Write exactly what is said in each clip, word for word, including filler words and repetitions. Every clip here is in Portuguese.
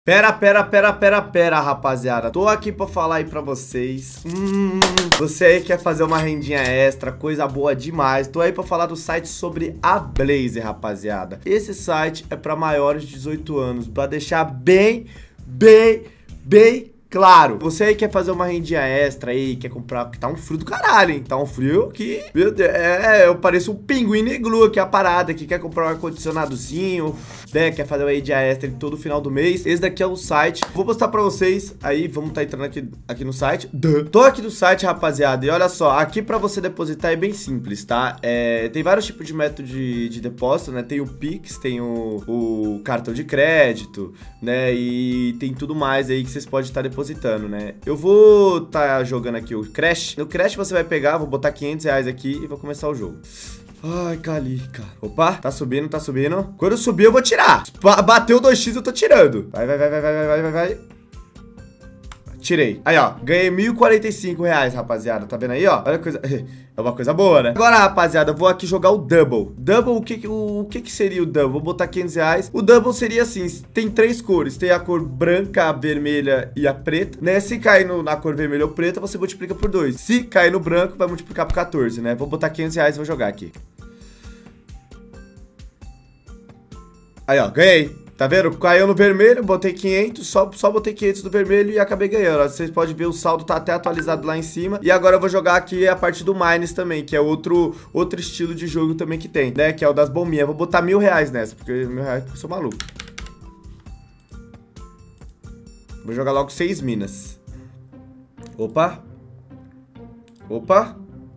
Pera, pera, pera, pera, pera, rapaziada. Tô aqui pra falar aí pra vocês. Hum, você aí quer fazer uma rendinha extra, coisa boa demais. Tô aí pra falar do site sobre a Blaze, rapaziada. Esse site é pra maiores de dezoito anos, pra deixar bem, bem, bem claro. Você aí quer fazer uma rendinha extra aí, quer comprar, que tá um frio do caralho, hein? Tá um frio que, meu Deus, é, eu pareço um pinguim neglu aqui, a parada, que quer comprar um ar-condicionadozinho, né, quer fazer uma rendinha extra em todo final do mês. Esse daqui é o site, vou postar pra vocês, aí vamos tá entrando aqui, aqui no site. Duh. Tô aqui no site, rapaziada, e olha só, aqui pra você depositar é bem simples, tá? É, tem vários tipos de método de, de depósito, né? Tem o Pix, tem o, o cartão de crédito, né, e tem tudo mais aí que vocês podem estar depositando. Depositando, né? Eu vou tá jogando aqui o Crash. No Crash você vai pegar, vou botar quinhentos reais aqui e vou começar o jogo. Ai, calica. Opa, tá subindo, tá subindo. Quando eu subir eu vou tirar. Bateu dois x eu tô tirando. Vai, vai, vai, vai, vai, vai, vai, vai. Tirei. Aí, ó, ganhei mil e quarenta e cinco reais, rapaziada. Tá vendo aí, ó? Olha a coisa... É uma coisa boa, né? Agora, rapaziada, eu vou aqui jogar o Double. Double, o que, o, o que que seria o Double? Vou botar quinhentos reais. O Double seria assim, tem três cores. Tem a cor branca, a vermelha e a preta, né? Se cair no, na cor vermelha ou preta, você multiplica por dois. Se cair no branco, vai multiplicar por quatorze, né? Vou botar quinhentos reais e vou jogar aqui. Aí, ó, ganhei. Tá vendo? Caiu no vermelho, botei quinhentos, só, só botei quinhentos no vermelho e acabei ganhando. Vocês podem ver o saldo tá até atualizado lá em cima. E agora eu vou jogar aqui a parte do Mines também, que é outro, outro estilo de jogo também que tem, né? Que é o das bombinhas. Vou botar mil reais nessa, porque mil reais porque eu sou maluco. Vou jogar logo seis minas. Opa. Opa.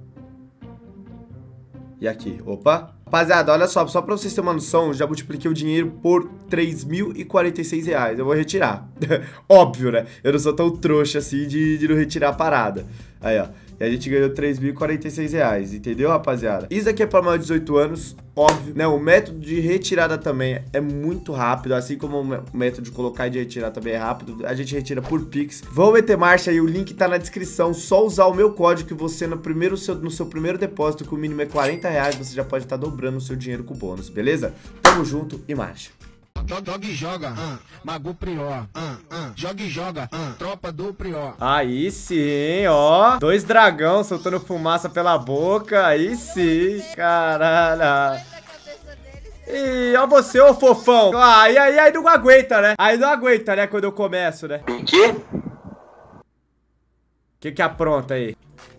E aqui, opa. Rapaziada, olha só, só pra vocês terem uma noção, eu já multipliquei o dinheiro por três mil e quarenta e seis reais. Eu vou retirar. Óbvio, né? Eu não sou tão trouxa assim de, de não retirar a parada. Aí, ó. E a gente ganhou três mil e quarenta e seis reais, entendeu, rapaziada? Isso aqui é pra maior de dezoito anos, óbvio, né? O método de retirada também é muito rápido, assim como o método de colocar e de retirar também é rápido. A gente retira por Pix. Vamos meter marcha aí, o link tá na descrição. Só usar o meu código que você no, primeiro, seu, no seu primeiro depósito, que o mínimo é quarenta reais, você já pode estar dobrando o seu dinheiro com bônus, beleza? Tamo junto e marcha. Joga e joga, uh, Mago Prior, uh, uh, joga e joga, uh, tropa do Prior. Aí sim, ó. Dois dragão soltando fumaça pela boca. Aí sim, caralho. E ó você, ô fofão. Ah, e aí, aí não aguenta, né? Aí não aguenta, né, quando eu começo, né? O quê? Que que apronta aí?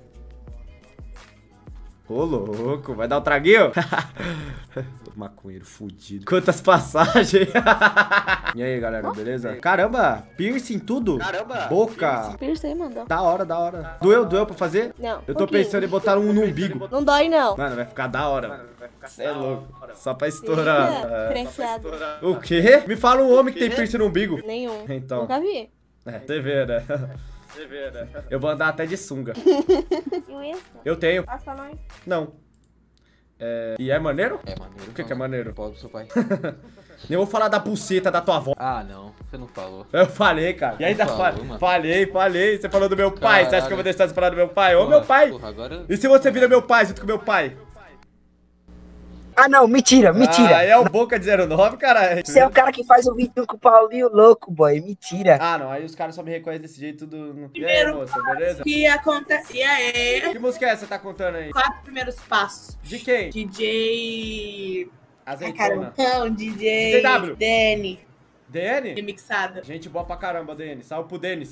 Ô, louco, vai dar um traguinho? Maconheiro fudido. Quantas passagens? E aí, galera, beleza? Caramba, piercing tudo? Caramba. Boca. Piercing, mandou. Da hora, da hora. Doeu, doeu pra fazer? Não. Eu tô pensando em botar um no umbigo. Não dói, não. Mano, vai ficar da hora. Você é louco. Só pra estourar. É, diferenciado. O quê? Me fala um homem que tem piercing no umbigo. Nenhum. Então. Nunca vi. É, você vê, né? Você vê, né? Eu vou andar até de sunga. E o Insta? Eu tenho. Passa pra nós. Não. É... E é maneiro? É maneiro. O que que é maneiro? Pode do seu pai. Nem vou falar da pulseta da tua avó. Ah, não. Você não falou. Eu falei, cara. E ainda Falou, falei. mano. Falei, falei. Você falou do meu pai. Caralho. Você acha que eu vou deixar de falar do meu pai? Ô, Porra, meu pai. Porra, agora... E se você vira meu pai junto com meu pai? Ah, não, mentira, mentira. Ah, é o Boca de zero nove, caralho. Você é o cara que faz o vídeo com o Paulinho louco, boy. Mentira. Ah, não. Aí os caras só me reconhecem desse jeito tudo. E aí, Primeiro moça, beleza? que acontecia é Que música é essa que você tá contando aí? quatro primeiros passos. De quem? D J. Ah, Azeitona. cara, não, D J. D J W. Dani. D N? Remixada. Gente boa pra caramba, D N. Salve pro Denis.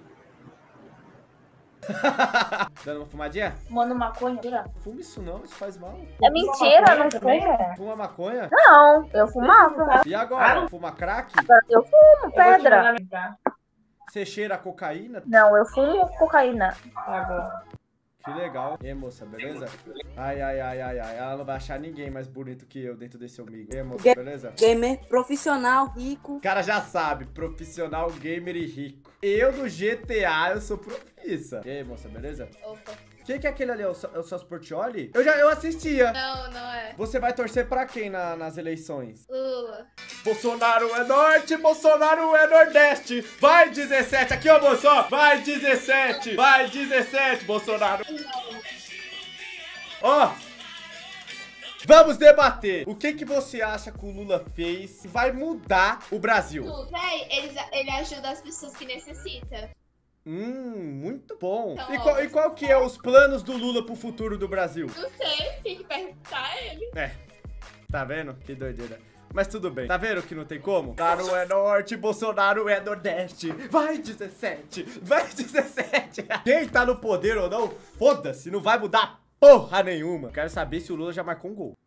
Dando uma fumadinha? Manda maconha, tira. Fuma isso não, isso faz mal. É mentira, não fumo. Fuma maconha? Não, eu fumava. E agora? Fuma crack? Eu fumo pedra. Você cheira a cocaína? Não, eu fumo cocaína. Que legal. E aí, moça, beleza? Ai, ai, ai, ai, ai. Ela não vai achar ninguém mais bonito que eu dentro desse amigo. E aí, moça, beleza? Gamer profissional, rico. O cara já sabe, profissional, gamer e rico. Eu do G T A, eu sou profissa. E aí, moça, beleza? Opa. Quem que é aquele ali? É o, é o Celso Portiolli? Eu já eu assistia. Não, não é. Você vai torcer pra quem na, nas eleições? Lula. Bolsonaro é norte, Bolsonaro é nordeste. Vai dezessete, aqui ó, moço, ó. Vai dezessete, vai dezessete, Bolsonaro. Ó. Vamos debater. O que que você acha que o Lula fez que vai mudar o Brasil? Véi, ele, ele ajuda as pessoas que necessitam. Hum, muito bom. Então, E qual, e qual que é os planos do Lula pro futuro do Brasil? Não sei, tem que perguntar a ele. É, tá vendo? Que doideira. Mas tudo bem. Tá vendo que não tem como? Bolsonaro é norte, Bolsonaro é nordeste. Vai dezessete, vai dezessete. Quem tá no poder ou não, foda-se, não vai mudar porra nenhuma. Quero saber se o Lula já marcou um gol.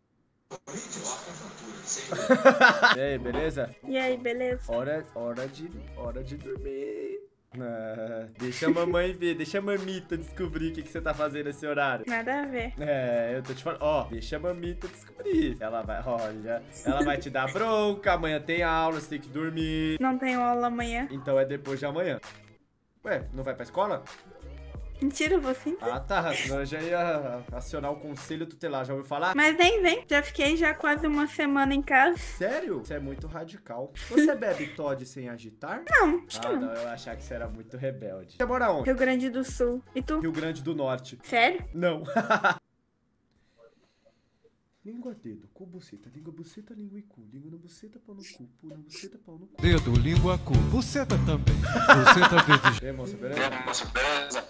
E aí, beleza? E aí, beleza? Hora, hora, de, hora de dormir. Ah, deixa a mamãe ver, deixa a mamita descobrir o que, que você tá fazendo nesse horário. Nada a ver. É, eu tô te falando, ó, deixa a mamita descobrir. Ela vai, olha, ela vai te dar bronca, amanhã tem aula, você tem que dormir. Não tenho aula amanhã. Então é depois de amanhã. Ué, não vai pra escola? Mentira, eu vou sim. Ah, tá, senão eu já ia acionar o conselho tutelar, já ouviu falar? Mas nem vem. Já fiquei já quase uma semana em casa. Sério? Você é muito radical. Você bebe Todd sem agitar? Não, acho que Ah, não. não, eu achava que você era muito rebelde. Você mora onde? Rio Grande do Sul. E tu? Rio Grande do Norte. Sério? Não. Língua, dedo, cu, buceta, língua, buceta, língua e cu. Língua na buceta, pau no cu. Pu na buceta, pau no cu. Dedo, língua, cu. Buceta também. Buceta vezes. E aí, moça, beleza?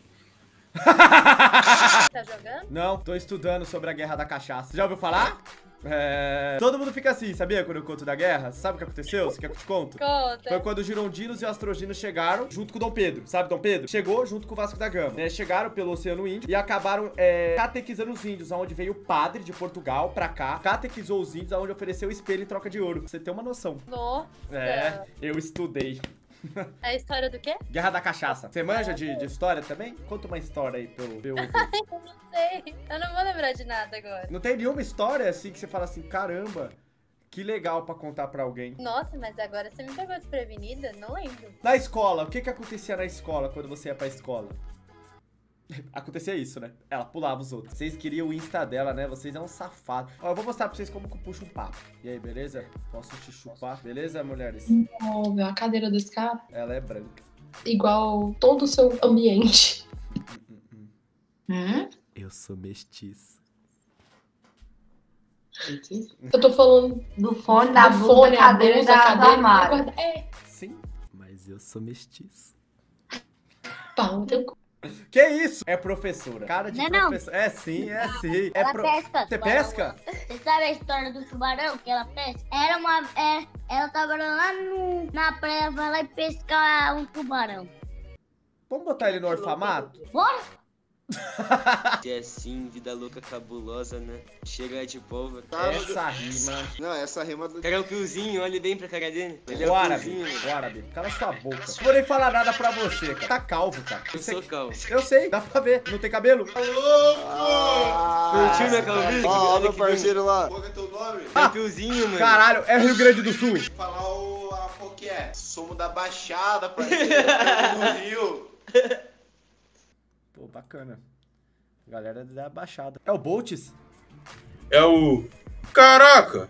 Tá jogando? Não, tô estudando sobre a guerra da cachaça. Já ouviu falar? É... Todo mundo fica assim, sabia? Quando eu conto da guerra. Sabe o que aconteceu? Você quer que eu te conto? Conta. Foi quando os girondinos e os astroginos chegaram junto com o Dom Pedro. Sabe Dom Pedro? Chegou junto com o Vasco da Gama. É, chegaram pelo Oceano Índio e acabaram é, catequizando os índios, aonde veio o padre de Portugal pra cá, catequizou os índios, aonde ofereceu o espelho em troca de ouro. Pra você ter uma noção. Nossa. É, eu estudei. A história do quê? Guerra da cachaça. Você manja de, de história também? Conta uma história aí pra eu, pra eu ouvir. Eu não sei. Eu não vou lembrar de nada agora. Não tem nenhuma história assim que você fala assim, caramba, que legal pra contar pra alguém. Nossa, mas agora você me pegou desprevenida? Não lembro. Na escola, o que que acontecia na escola quando você ia pra escola? Acontecia isso, né? Ela pulava os outros. Vocês queriam o Insta dela, né? Vocês é um safado. Ó, eu vou mostrar pra vocês como que eu puxo um papo. E aí, beleza? Posso te chupar? Beleza, mulheres? Ó, a cadeira desse cara, Ela é branca. igual todo o seu ambiente. Hum? Eu sou mestiço. Eu tô falando do Fone da do blusa, fone, a cadeira blusa, da- a cadeira, do armário. guarda- É, Sim, mas eu sou mestiço. pau no teu cu. Que isso? É professora. Cara de Não, não. professora. É sim, é sim. É Ela pro... pesca. Você tubarão. pesca? Você sabe a história do tubarão que ela pesca? Era uma. É, ela tava lá no, na praia, vai lá e pescar um tubarão. Vamos botar ele no orfanato? Bora! É assim, vida louca cabulosa, né? Chega de povo. Essa rima. Não, essa rima do. Cara, é o Piozinho, olha bem pra cara dele. Ele é O o árabe, Piozinho. o árabe. Cala sua boca. Não vou nem falar nada pra você, cara. Tá calvo, cara. Eu sou calvo. Eu sei, dá pra ver. Não tem cabelo? Curtiu minha calvície? Ó, Olha meu que parceiro lá. Qual é teu nome? É o Piozinho, mano. Caralho, é Rio Grande do Sul. Falar o. A, qual que é? Somos da Baixada, parceiro. do Rio. Pô, bacana. Galera da Baixada. É o Boltz? É o... Caraca!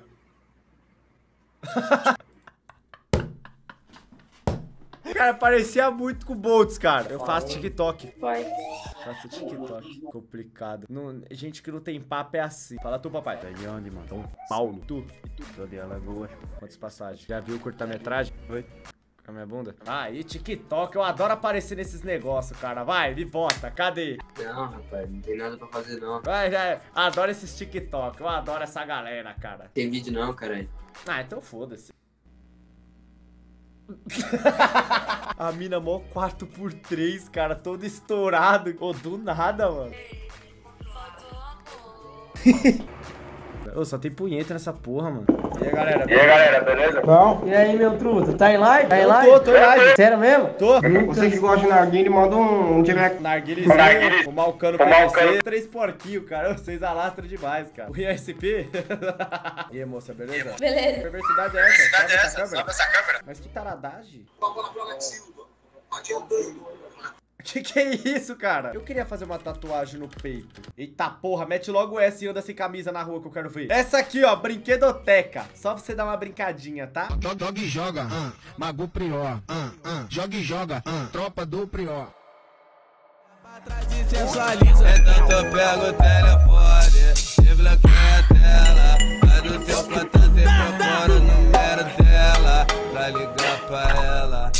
Cara, parecia muito com o Boltz, cara. Eu faço TikTok. Foi. Faço TikTok. Complicado. Não, gente que não tem papo é assim. Fala tu, papai. Tá de onde, mano? São Paulo. Tu? E tu? Tô de Alagoas. Quantas passagens? Já viu o curta-metragem? Oi? Com a minha bunda? Ah, e TikTok, eu adoro aparecer nesses negócios, cara. Vai, me bota, cadê? Não, rapaz, não tem nada pra fazer não. Vai, vai. Adoro esses TikTok, eu adoro essa galera, cara. Tem vídeo não, caralho. Ah, então foda-se. A mina mó quatro por três, cara, todo estourado. Ô, do nada, mano. Ô, só tem punheta nessa porra, mano. E aí, galera? E aí, galera, beleza? Bom, e aí, meu truto? Tá em live? Tá em Eu live? tô, tô em live. Sério mesmo? Tô. Você que gosta de narguilha, manda um, um direct. Narguilizinho, o Malcano P V C, três porquinhos, cara. Vocês alastram demais, cara. O I S P. E aí, moça, beleza? Beleza. Que perversidade é essa? Sobe essa câmera. Sobe essa câmera. Mas que taradagem. Que que é isso, cara? Eu queria fazer uma tatuagem no peito. Eita porra, mete logo essa e anda sem camisa na rua que eu quero ver. Essa aqui, ó, brinquedoteca. Só pra você dar uma brincadinha, tá? Joga e joga, ah, Mago Prior, ah, ah, joga e joga, ah, tropa do Prior. Sensualiza, é tanto eu pego o telefone, te bloqueio até pra trazer procura o número dela, pra ligar pra ela.